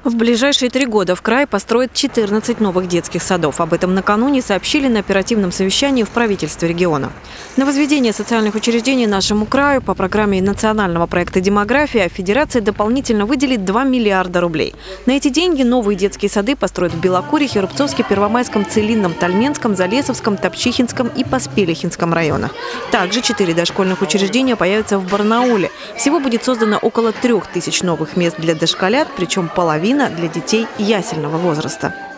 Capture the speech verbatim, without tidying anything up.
В ближайшие три года в крае построят четырнадцать новых детских садов. Об этом накануне сообщили на оперативном совещании в правительстве региона. На возведение социальных учреждений нашему краю по программе национального проекта «Демография» Федерация дополнительно выделит два миллиарда рублей. На эти деньги новые детские сады построят в Белокурихе, Рубцовске, Первомайском, Целинном, Тальменском, Залесовском, Топчихинском и Поспелихинском районах. Также четыре дошкольных учреждения появятся в Барнауле. Всего будет создано около трех тысяч новых мест для дошколят, причем половина для детей ясельного возраста.